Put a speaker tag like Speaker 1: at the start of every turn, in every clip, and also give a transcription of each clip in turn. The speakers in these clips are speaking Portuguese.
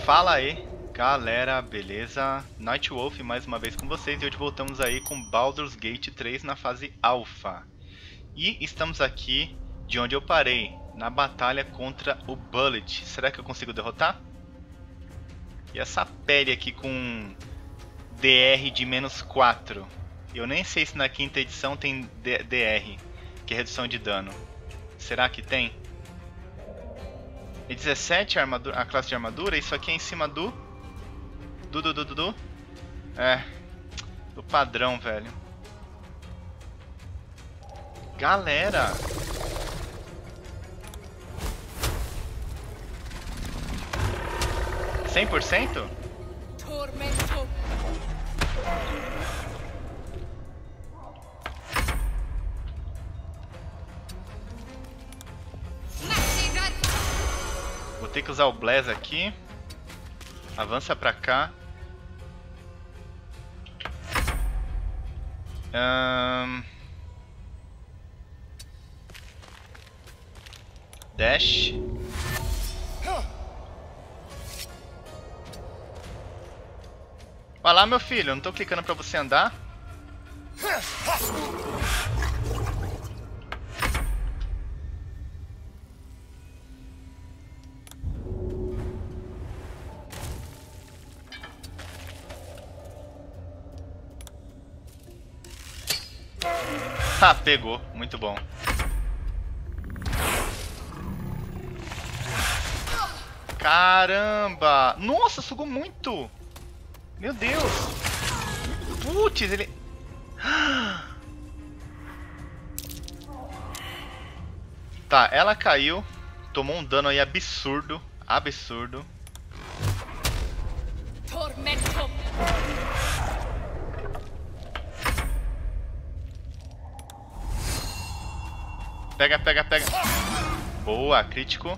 Speaker 1: Fala aí, galera, beleza? Nightwolf mais uma vez com vocês e hoje voltamos aí com Baldur's Gate 3 na fase Alpha. E estamos aqui de onde eu parei, na batalha contra o Bullet. Será que eu consigo derrotar? E essa pele aqui com DR de -4. Eu nem sei se na quinta edição tem DR, que é redução de dano. Será que tem? E 17 a classe de armadura, isso aqui é em cima do do padrão, velho. Galera! %?
Speaker 2: Tormento.
Speaker 1: Vou ter que usar o Bless aqui. Avança pra cá. Dash. Vai lá, meu filho. Eu não tô clicando pra você andar. Ah, pegou. Muito bom. Caramba! Nossa, sugou muito! Meu Deus! Putz, ele... Tá, ela caiu. Tomou um dano aí absurdo. Absurdo.
Speaker 2: Tormento.
Speaker 1: Pega, pega, pega. Boa, crítico.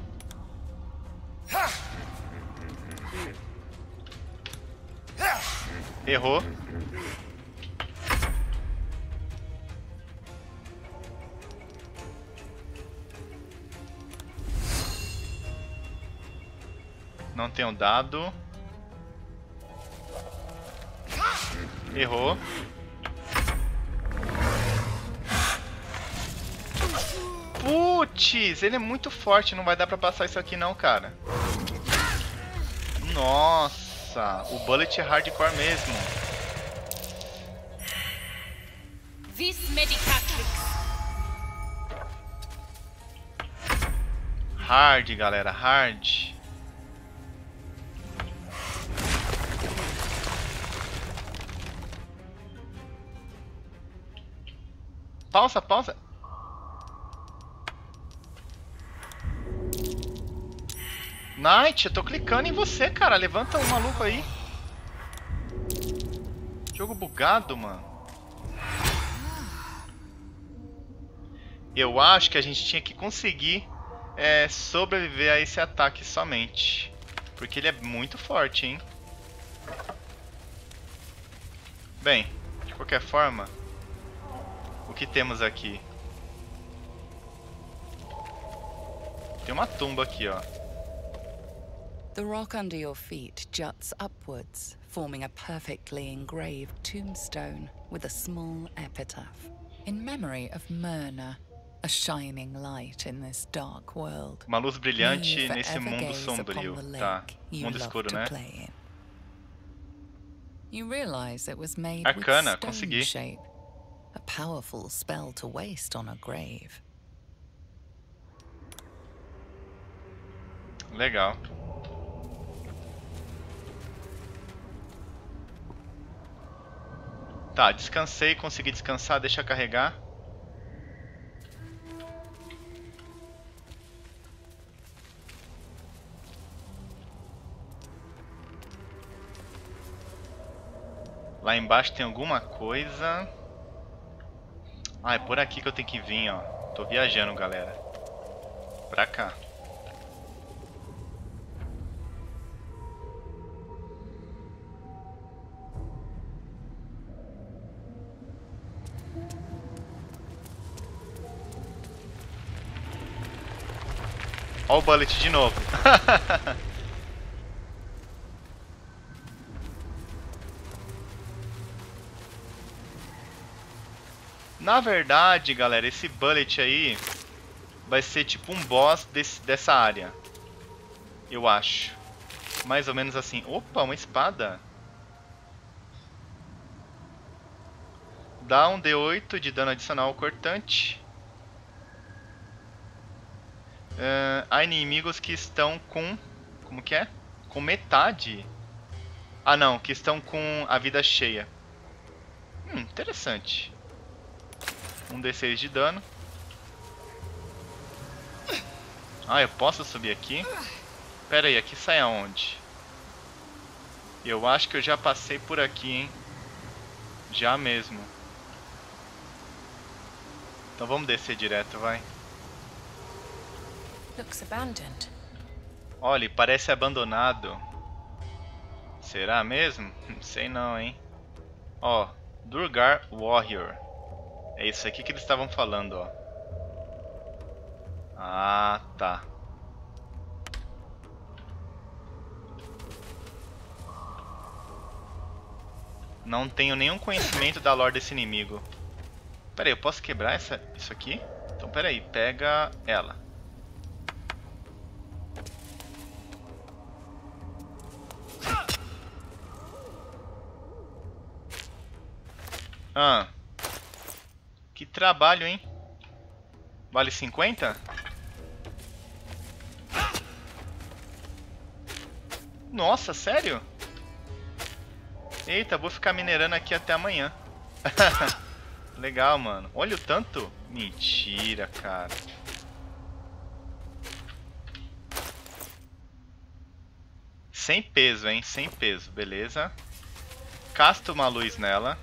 Speaker 1: Errou. Não tem um dado. Errou. Putz, ele é muito forte, não vai dar pra passar isso aqui não, cara. Nossa, o Bullet é hardcore mesmo.
Speaker 2: Vis medicatrix.
Speaker 1: Hard, galera, hard. Pausa, pausa. Knight, eu tô clicando em você, cara. Levanta o maluco aí. Jogo bugado, mano. Eu acho que a gente tinha que conseguir sobreviver a esse ataque somente. Porque ele é muito forte, hein? Bem, de qualquer forma, o que temos aqui? Tem uma tumba aqui, ó.
Speaker 3: The rock under your feet juts upwards, forming a perfectly engraved tombstone with a small epitaph. In memory of Myrna, a shining light in this dark world.
Speaker 1: Uma luz brilhante nesse mundo sombrio. Tá, mundo escuro, né?
Speaker 3: You realize it was made
Speaker 1: Arcana,
Speaker 3: with stone
Speaker 1: consegui.
Speaker 3: shape. A powerful spell to waste on a grave.
Speaker 1: Legal. Tá, descansei, consegui descansar, deixa carregar. Lá embaixo tem alguma coisa. Ah, é por aqui que eu tenho que vir, ó. Tô viajando, galera. Pra cá. Ó o Bullet de novo. Na verdade, galera, esse Bullet aí vai ser tipo um boss dessa área. Eu acho. Mais ou menos assim. Opa, uma espada. Dá um D8 de dano adicional cortante. Há inimigos que estão com... Como que é? Com metade. Ah, não. Que estão com a vida cheia. Interessante. Um D6 de dano. Ah, eu posso subir aqui? Pera aí, aqui sai aonde? Eu acho que eu já passei por aqui, hein? Já mesmo. Então vamos descer direto, vai.
Speaker 2: Looks abandoned.
Speaker 1: Olha, parece abandonado. Será mesmo? Sei não, hein? Ó, Durgar Warrior. É isso aqui que eles estavam falando, ó. Ah, tá. Não tenho nenhum conhecimento da lore desse inimigo. Pera aí, eu posso quebrar isso aqui? Então pera aí, pega ela. Ah. Que trabalho, hein? Vale 50? Nossa, sério? Eita, vou ficar minerando aqui até amanhã. Legal, mano. Olha o tanto. Mentira, cara. Sem peso, hein? Sem peso, beleza. Casta uma luz nela.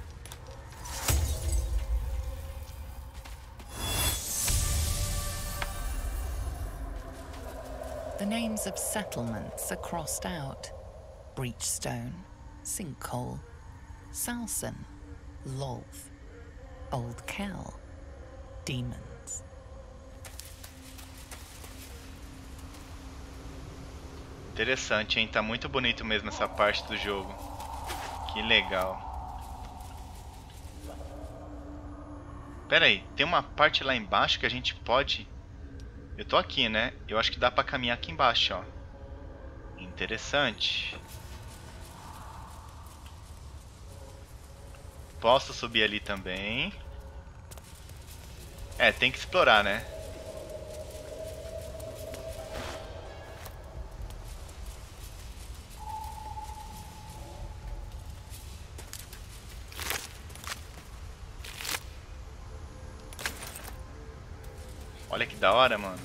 Speaker 3: The names of settlements are crossed out. Breachstone, Sinkhole, Salson, Lolth, Old Kell, Demons.
Speaker 1: Interessante, hein? Tá muito bonito mesmo essa parte do jogo. Que legal. Pera aí, tem uma parte lá embaixo que a gente pode... Eu tô aqui, né? Eu acho que dá pra caminhar aqui embaixo, ó. Interessante. Posso subir ali também. É, tem que explorar, né? Olha que da hora, mano.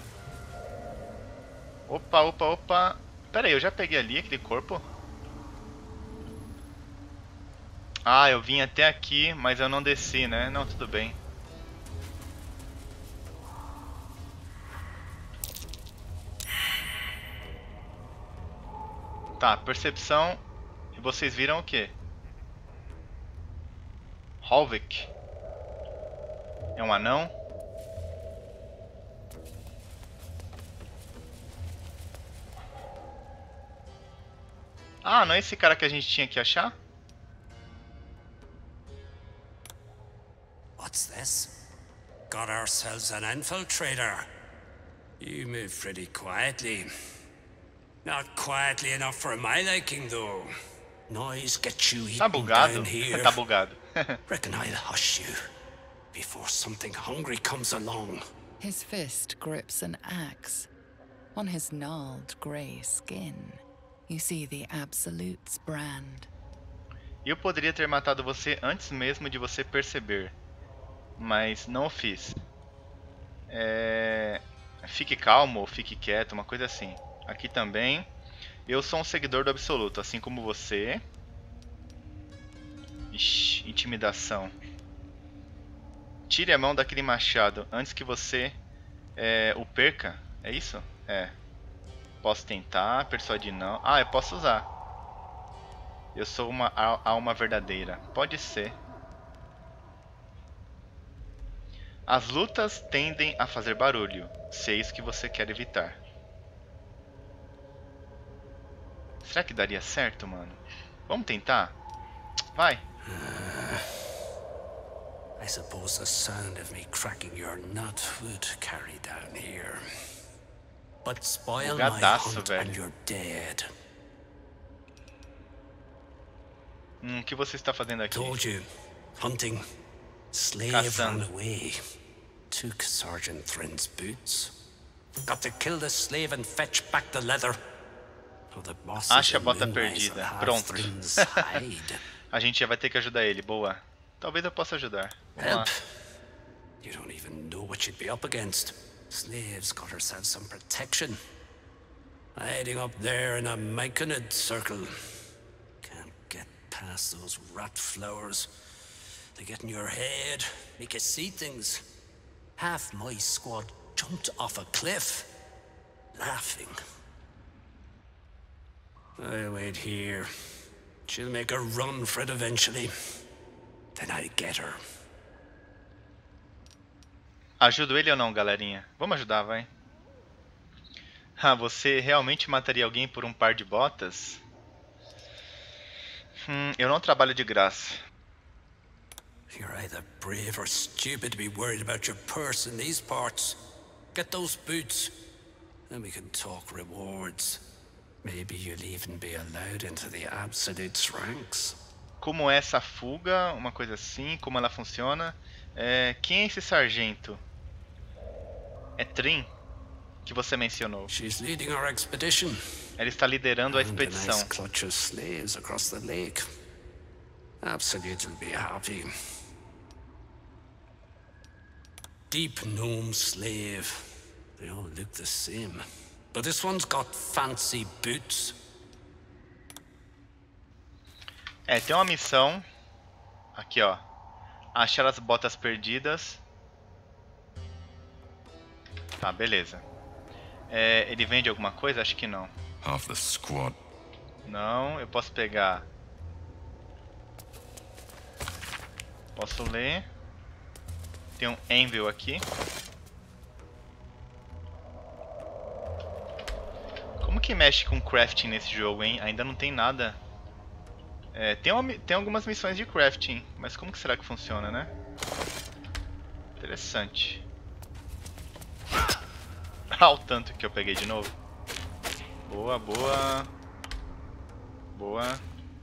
Speaker 1: Opa, opa, opa. Pera aí, eu já peguei ali aquele corpo? Ah, eu vim até aqui, mas eu não desci, né? Não, tudo bem. Tá, percepção. E vocês viram o quê? Holvik. É um anão? Ah, não é esse cara que a gente tinha que achar?
Speaker 4: What's this? Got ourselves an infiltrator. You move pretty quietly. Not quietly enough for my liking, though. Noise gets you
Speaker 1: Tá
Speaker 4: eaten
Speaker 1: bugado?
Speaker 4: down here.
Speaker 1: Tá bugado.
Speaker 4: Reckon I'll hush you before something hungry comes along.
Speaker 3: His fist grips an axe. On his gnarled grey skin, you see the Absolute's brand.
Speaker 1: Eu poderia ter matado você antes mesmo de você perceber, mas não o fiz. Fique calmo ou fique quieto, uma coisa assim. Aqui também. Eu sou um seguidor do Absoluto, assim como você. Ixi, intimidação. Tire a mão daquele machado antes que você o perca. É isso? É. Posso tentar, persuadir não. Ah, eu posso usar. Eu sou uma alma verdadeira. Pode ser. As lutas tendem a fazer barulho, se é isso que você quer evitar. Será que daria certo, mano? Vamos tentar? Vai.
Speaker 4: I suppose the sound of me cracking your nut would carry down here. But spoil my
Speaker 1: Bugadaço,
Speaker 4: hunt
Speaker 1: velho.
Speaker 4: and you're dead.
Speaker 1: O que você está fazendo aqui?
Speaker 4: Told you. Hunting. Slave
Speaker 1: Caçando.
Speaker 4: ran away. Took Sergeant Thryn's boots. Got to kill the slave and fetch back the leather. Oh, the boss
Speaker 1: Acha a
Speaker 4: is
Speaker 1: bota
Speaker 4: in Moonrise
Speaker 1: perdida.
Speaker 4: and have
Speaker 1: Pronto.
Speaker 4: Thryn's hide.
Speaker 1: A gente já vai ter que ajudar ele. Boa. Talvez eu possa ajudar. Vamos lá.
Speaker 4: Help. You don't even know what you'd be up against. Slaves got herself some protection. Hiding up there in a myconid circle. Can't get past those rat flowers. They get in your head, make you see things. Half my squad jumped off a cliff, laughing. I wait here. She'll make a run for it eventually. Then I get her.
Speaker 1: Ajudo ele ou não, galerinha? Vamos ajudar, vai. Ah, você realmente mataria alguém por um par de botas? Eu não trabalho de graça.
Speaker 4: You're either brave or stupid to be worried about your purse in these parts. Get those boots, then we can talk rewards. Maybe you'll even be allowed into the Absolute's ranks.
Speaker 1: Como é essa fuga? Uma coisa assim, como ela funciona? Quem é esse sargento? É Thryn, que você mencionou.
Speaker 4: She's leading our expedition.
Speaker 1: Ela está liderando a
Speaker 4: And a
Speaker 1: expedição.
Speaker 4: nice clutch of slaves across the lake. Absolute will be happy. Deep gnome slave. They all look the same. But this one's got fancy boots.
Speaker 1: Tem uma missão. Aqui, ó. Achar as botas perdidas. Tá, beleza. Ele vende alguma coisa? Acho que não.
Speaker 5: Half the squad.
Speaker 1: Não, eu posso pegar. Posso ler. Tem um anvil aqui. Como que mexe com crafting nesse jogo, hein? Ainda não tem nada. Tem algumas missões de crafting, mas como que será que funciona, né? Interessante. Ah, o tanto que eu peguei de novo. Boa, boa. Boa.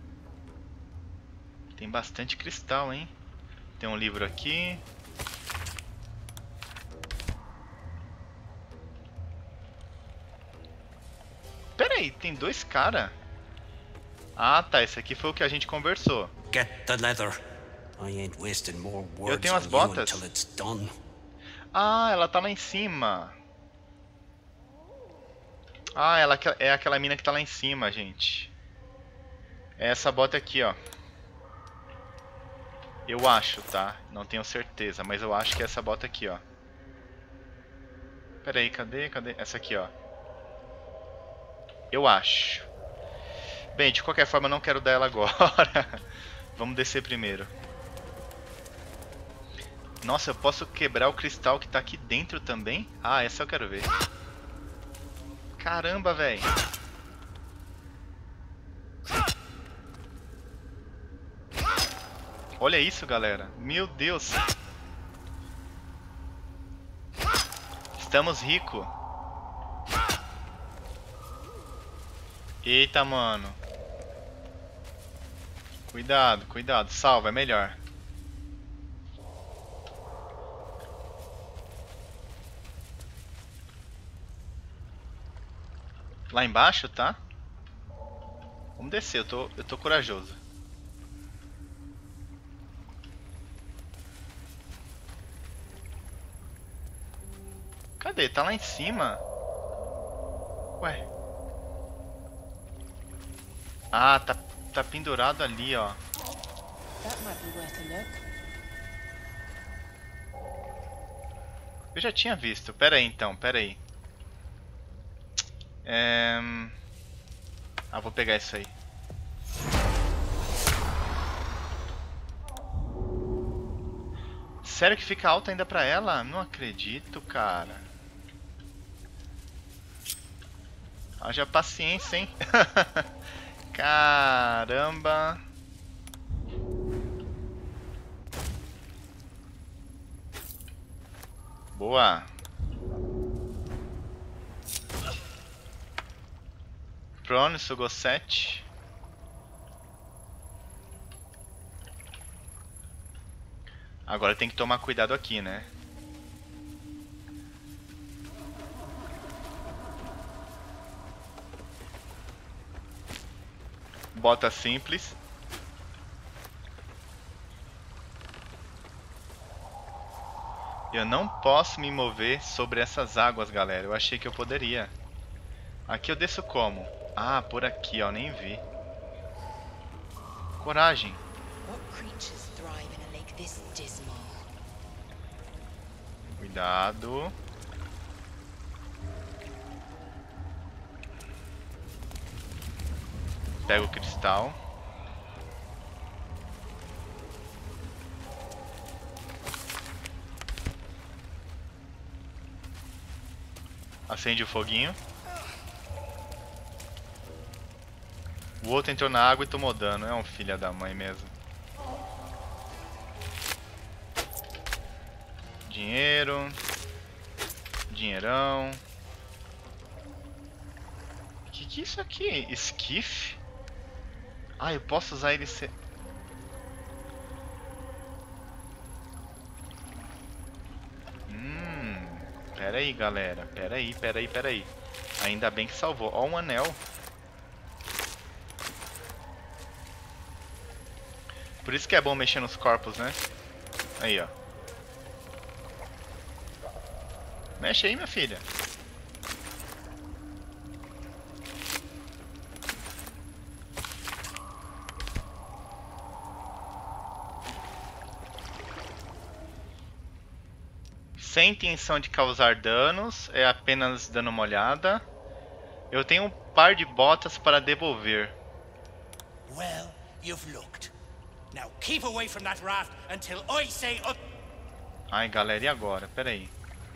Speaker 1: Tem bastante cristal, hein? Tem um livro aqui. Pera aí, tem dois cara. Ah, tá, esse aqui foi o que a gente conversou.
Speaker 4: Get the leather. I ain't wasting more words
Speaker 1: tenho as
Speaker 4: on you
Speaker 1: botas.
Speaker 4: until it's done.
Speaker 1: Ah, ela tá lá em cima. Ah, ela é aquela mina que tá lá em cima, gente. É essa bota aqui, ó. Eu acho, tá? Não tenho certeza, mas eu acho que é essa bota aqui, ó. Pera aí, cadê? Essa aqui, ó. Eu acho. Bem, de qualquer forma eu não quero dar ela agora. Vamos descer primeiro. Nossa, eu posso quebrar o cristal que tá aqui dentro também? Ah, essa eu quero ver. Caramba, velho. Olha isso, galera. Meu Deus. Estamos ricos. Eita, mano. Cuidado, cuidado. Salva, é melhor. Lá embaixo, tá? Vamos descer, eu tô corajoso. Cadê? Tá lá em cima? Ué. Ah, tá pendurado ali, ó.
Speaker 2: That might be worth a look.
Speaker 1: Eu já tinha visto. Pera aí, então. Pera aí. Ah, vou pegar isso aí. Sério que fica alto ainda pra ela? Não acredito, cara. Haja paciência, hein? Caramba. Boa. Prone, sugou 7. Agora tem que tomar cuidado aqui, né? Bota simples. Eu não posso me mover sobre essas águas, galera. Eu achei que eu poderia. Aqui eu desço como? Ah, por aqui, ó. Nem vi. Coragem.
Speaker 2: What creatures thrive in a lake this dismal?
Speaker 1: Cuidado. Pega o cristal. Acende o foguinho. O outro entrou na água e tomou dano. É um filho da mãe mesmo. Dinheiro. Dinheirão. Que é isso aqui? Esquife? Ah, eu posso usar ele ser... Pera aí, galera. Pera aí. Ainda bem que salvou. Ó, um anel. Por isso que é bom mexer nos corpos, né? Aí, ó. Mexe aí, minha filha. Sem intenção de causar danos, é apenas dando uma olhada. Eu tenho um par de botas para devolver.
Speaker 4: Well, you've looked. Now keep away from that raft until I say up.
Speaker 1: Ai, galera, e agora? Pera aí.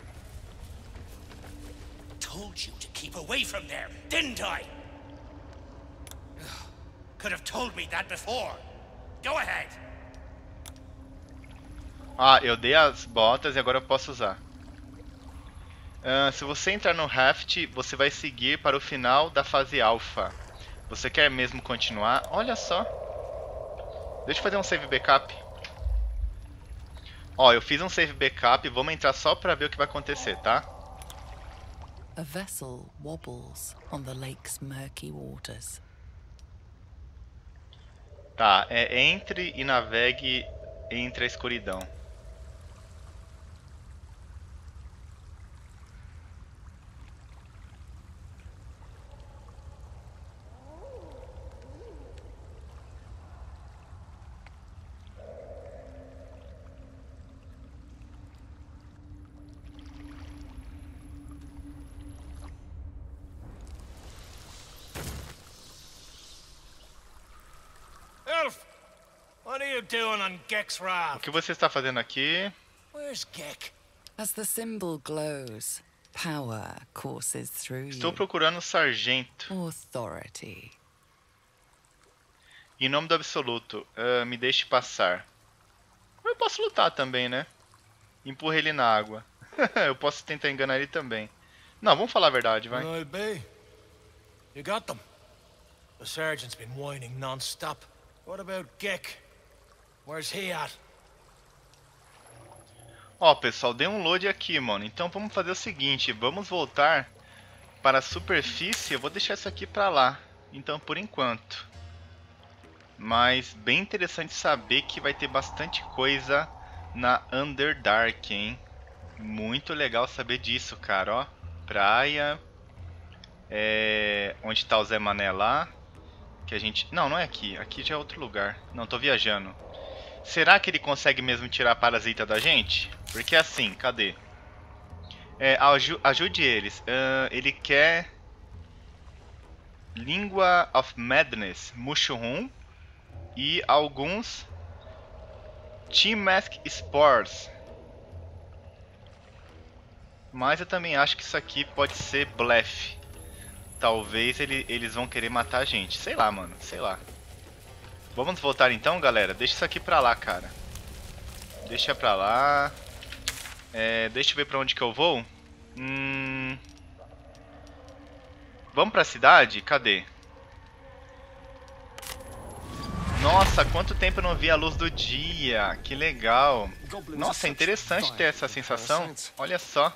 Speaker 4: Told you to keep away from there, didn't I? Could have told me that before. Go ahead.
Speaker 1: Ah, eu dei as botas e agora eu posso usar. Se você entrar no raft, você vai seguir para o final da fase alfa. Você quer mesmo continuar? Olha só. Deixa eu fazer um save backup. Ó, eu fiz um save backup. Vamos entrar só para ver o que vai acontecer, tá?
Speaker 3: A vessel wobbles on the lake's murky waters.
Speaker 1: Tá, entre e navegue entre a escuridão.
Speaker 5: Elf, what are you doing on Gek's
Speaker 1: O
Speaker 5: raft?
Speaker 1: que você está fazendo aqui?
Speaker 5: Where's Gek?
Speaker 3: As the symbol glows, power courses through
Speaker 1: Estou
Speaker 3: you.
Speaker 1: procurando o sargento.
Speaker 3: Authority.
Speaker 1: Em nome do absoluto, me deixe passar. Eu posso lutar também, né? Empurra ele na água. Eu posso tentar enganar ele também. Não, vamos falar a verdade, vai.
Speaker 5: I'll be. You got them. The sergeant's been whining non-stop. What about Gek? Where's he at?
Speaker 1: Ó, pessoal, dei um load aqui, mano. Então vamos fazer o seguinte, vamos voltar para a superfície. Eu vou deixar isso aqui pra lá. Então, por enquanto. Mas bem interessante saber que vai ter bastante coisa na Underdark, hein? Muito legal saber disso, cara, ó. Praia. Onde tá o Zé Mané lá. Que a gente... Não, não é aqui. Aqui já é outro lugar. Não, tô viajando. Será que ele consegue mesmo tirar a parasita da gente? Porque assim, cadê? Ajude eles. Ele quer... Língua of Madness, Mushroom. E alguns... Team Mask Spores. Mas eu também acho que isso aqui pode ser blefe. Talvez eles vão querer matar a gente. Sei lá, mano. Sei lá. Vamos voltar então, galera? Deixa isso aqui pra lá, cara. Deixa pra lá. Deixa eu ver pra onde que eu vou. Vamos pra cidade? Cadê? Nossa, quanto tempo eu não vi a luz do dia. Que legal. Nossa, é interessante ter essa sensação. Olha só.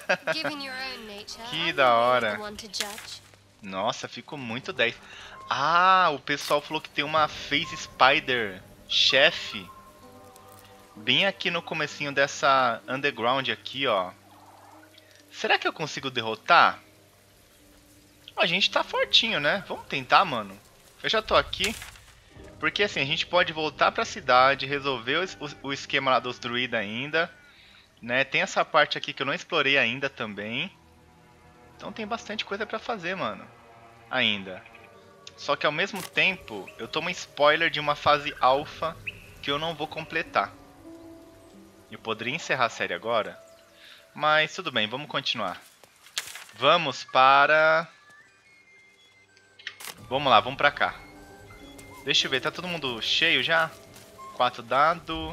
Speaker 1: Que da hora. Nossa, ficou muito 10. Ah, o pessoal falou que tem uma Phase Spider chefe bem aqui no comecinho dessa underground aqui, ó. Será que eu consigo derrotar? A gente tá fortinho, né? Vamos tentar, mano. Eu já tô aqui. Porque assim, a gente pode voltar pra cidade, resolver o esquema lá dos druidas ainda, né? Tem essa parte aqui que eu não explorei ainda também. Então tem bastante coisa pra fazer, mano. Ainda. Só que ao mesmo tempo, eu tomo spoiler de uma fase alpha que eu não vou completar. Eu poderia encerrar a série agora, mas tudo bem, vamos continuar. Vamos para... Vamos lá, vamos pra cá. Deixa eu ver, tá todo mundo cheio já? 4 dados.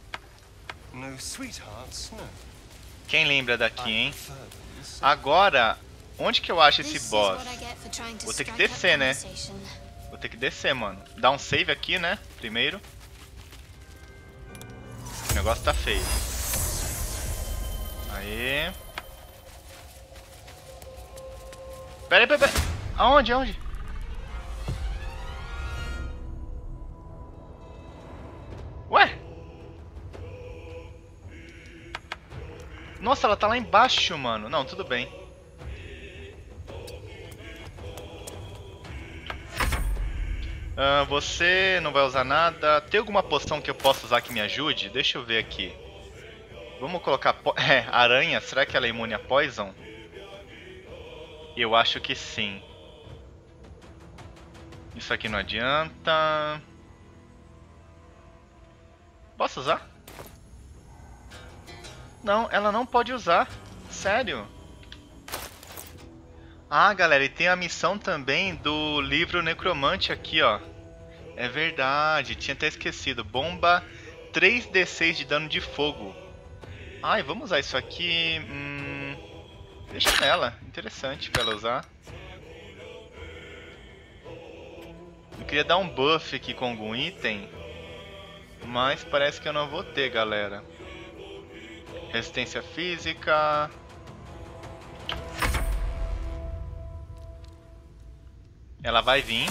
Speaker 1: Quem lembra daqui, hein? Agora, onde que eu acho esse boss? Vou ter que descer, né? Vou ter que descer, mano. Dar um save aqui, né? Primeiro. O negócio tá feio. Aê. Pera aí. Aonde? Ué? Nossa, ela tá lá embaixo, mano. Não, tudo bem. Você não vai usar nada. Tem alguma poção que eu possa usar que me ajude? Deixa eu ver aqui. Vamos colocar... aranha. Será que ela é imune a poison? Eu acho que sim. Isso aqui não adianta. Posso usar? Não, ela não pode usar. Sério? Ah, galera, e tem a missão também do livro Necromante aqui, ó. É verdade, tinha até esquecido. Bomba 3d6 de dano de fogo. Ai, vamos usar isso aqui. Deixa nela, interessante pra ela usar. Eu queria dar um buff aqui com algum item, mas parece que eu não vou ter, galera. Resistência física. Ela vai vir.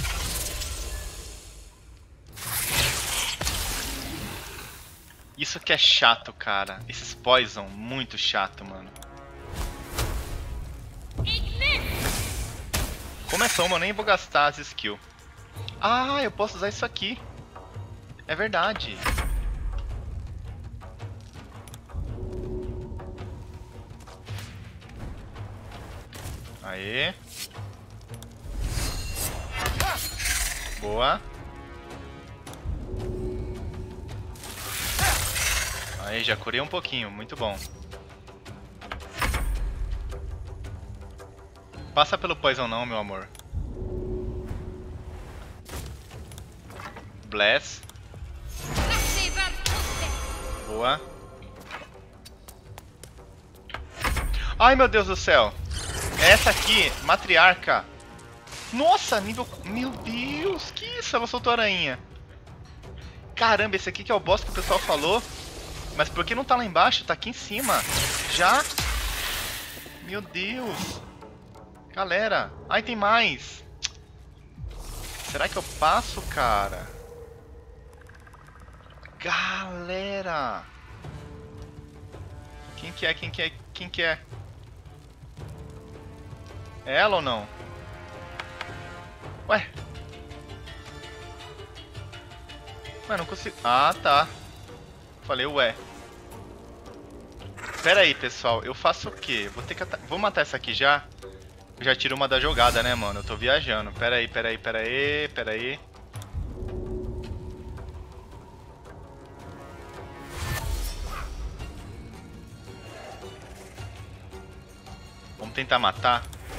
Speaker 1: Isso que é chato, cara. Esses poison, muito chato, mano. Começou, eu nem vou gastar as skills. Ah, eu posso usar isso aqui. É verdade. Aê. Boa. Aí, já curei um pouquinho, muito bom. Passa pelo poison não, meu amor. Bless. Boa. Ai, meu Deus do céu. Essa aqui, matriarca. Nossa, nível... Meu Deus, que isso? Ela soltou a aranha. Caramba, esse aqui que é o boss que o pessoal falou. Mas por que não tá lá embaixo? Tá aqui em cima. Já? Meu Deus. Galera. Ai, tem mais. Será que eu passo, cara? Galera. Quem que é? Quem que é? É ela ou não? Ué? Ué, não consigo... Ah, tá. Falei, ué. Pera aí, pessoal. Eu faço o quê? Vou ter que... Vou matar essa aqui já. Eu já tiro uma da jogada, né, mano? Eu tô viajando. Pera aí. Vamos tentar matar.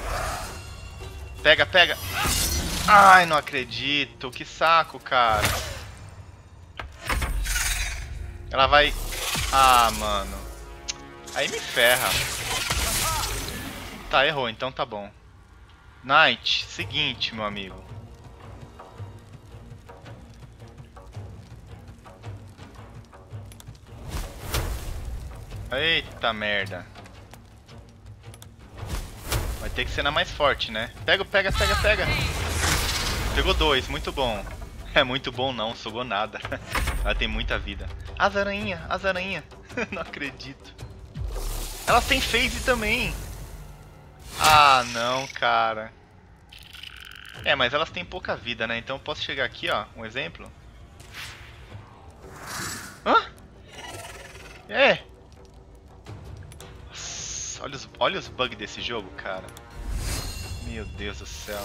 Speaker 1: Pega. Ai, não acredito. Que saco, cara. Ela vai... Ah, mano. Aí me ferra. Tá, errou, então tá bom. Knight, seguinte, meu amigo. Eita merda. Vai ter que ser na mais forte, né? Pega. Pegou 2, muito bom. É muito bom não, sugou nada. Ela tem muita vida. As aranha. Não acredito. Elas têm phase também. Ah, não, cara. É, mas elas têm pouca vida, né? Então eu posso chegar aqui, ó. Um exemplo. Hã? É. Nossa, olha os bugs desse jogo, cara. Meu Deus do céu.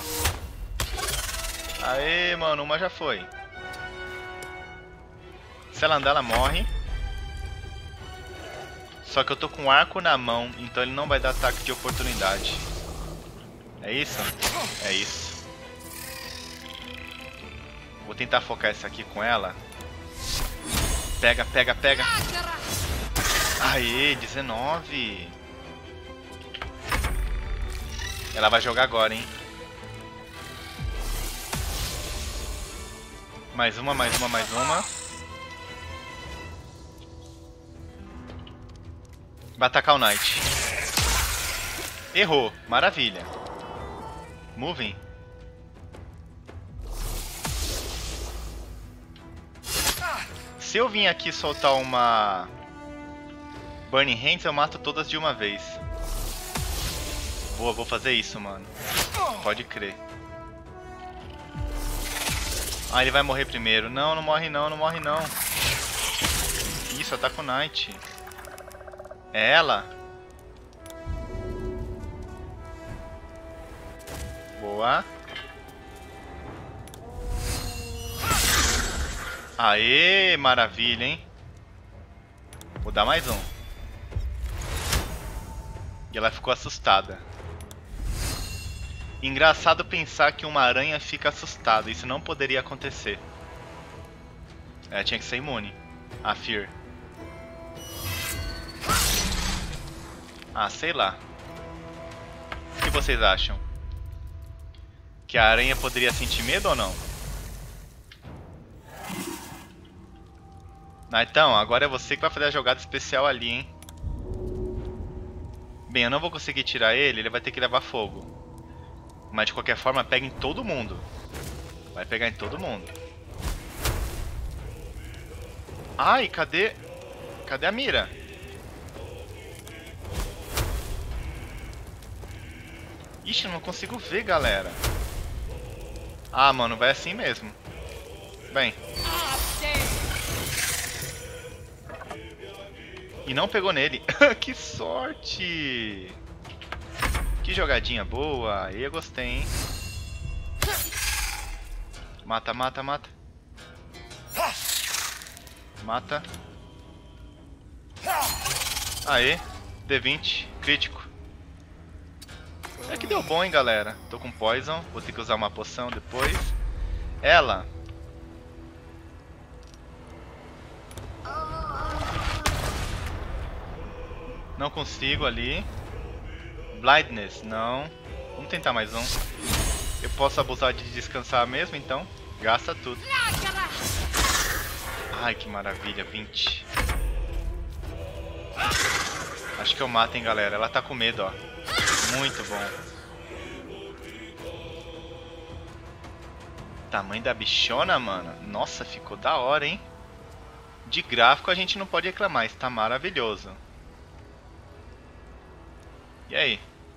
Speaker 1: Aê, mano, uma já foi. Se ela andar, ela morre. Só que eu tô com o arco na mão, então ele não vai dar ataque de oportunidade. É isso? É isso. Vou tentar focar essa aqui com ela. Pega. Aê, 19. Ela vai jogar agora, hein? Mais uma. Vai atacar o Knight. Errou, maravilha. Moving. Se eu vim aqui soltar uma Burning Hands, eu mato todas de uma vez. Boa, vou fazer isso, mano. Pode crer. Ah, ele vai morrer primeiro. Não morre não. Isso, ataca o Knight. É ela? Boa. Aê, maravilha, hein? Vou dar mais um. E ela ficou assustada. Engraçado pensar que uma aranha fica assustada. Isso não poderia acontecer. Ela tinha que ser imune a Fear. Ah, sei lá. O que vocês acham? Que a aranha poderia sentir medo ou não? Ah, então, agora é você que vai fazer a jogada especial ali, hein? Bem, eu não vou conseguir tirar ele vai ter que levar fogo. Mas de qualquer forma, pega em todo mundo. Vai pegar em todo mundo. Ai, cadê a mira? Ixi, eu não consigo ver, galera. Ah, mano, vai assim mesmo. Bem. E não pegou nele. Que sorte! Que jogadinha boa. Eu gostei, hein? Mata. Mata. Aê. D20. Crítico. É que deu bom, hein, galera. Tô com Poison. Vou ter que usar uma poção depois. Ela. Não consigo ali. Blindness, não. Vamos tentar mais um. Eu posso abusar de descansar mesmo, então. Gasta tudo. Ai, que maravilha. 20. Acho que eu mato, hein, galera. Ela tá com medo, ó. Muito bom. Tamanho da bichona, mano. Nossa, ficou da hora, hein. De gráfico a gente não pode reclamar. Está maravilhoso. E aí?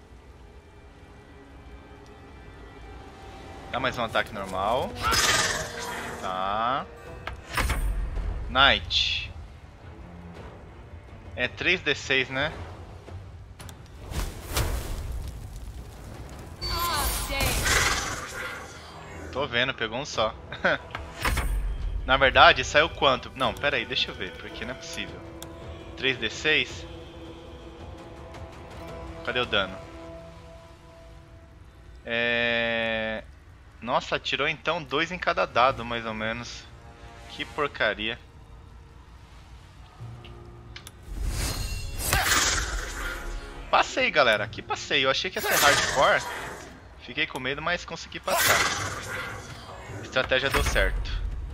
Speaker 1: Dá mais um ataque normal. Tá. Knight. É 3d6, né? Tô vendo, pegou um só. Na verdade, saiu quanto? Não, pera aí, deixa eu ver, porque não é possível. 3d6? Cadê o dano? Nossa, atirou então 2 em cada dado, mais ou menos. Que porcaria. Passei, galera. Aqui passei. Eu achei que ia ser hardcore. Fiquei com medo, mas consegui passar. Estratégia deu certo.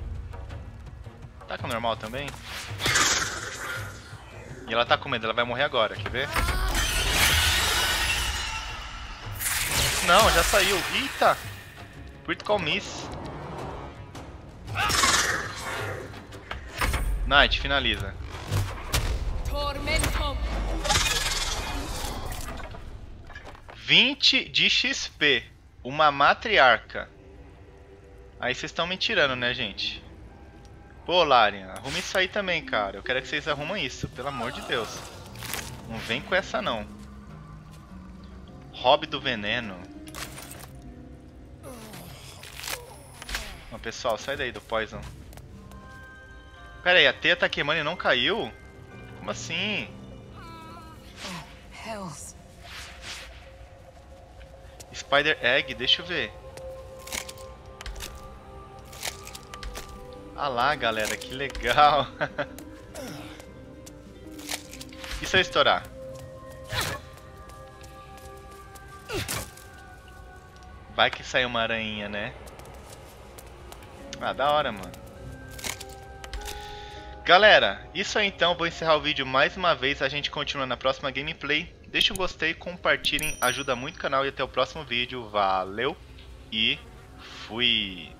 Speaker 1: Tá com normal também? E ela tá com medo, ela vai morrer agora, quer ver? Não, já saiu. Eita! Critical Miss. Knight, finaliza. 20 de XP. Uma matriarca. Aí vocês estão me tirando, né, gente? Pô, Larian, arruma isso aí também, cara. Eu quero que vocês arrumem isso, pelo amor de Deus. Não vem com essa, não. Hobby do veneno. Não, pessoal, sai daí do poison. Pera aí, a teia tá queimando e não caiu? Como assim?
Speaker 3: Hells.
Speaker 1: Spider Egg, deixa eu ver. Ah lá, galera, que legal. E se eu estourar? Vai que sai uma aranha, né? Ah, da hora, mano. Galera, isso aí então, vou encerrar o vídeo mais uma vez, a gente continua na próxima gameplay. Deixa um gostei, compartilhem, ajuda muito o canal e até o próximo vídeo. Valeu e fui!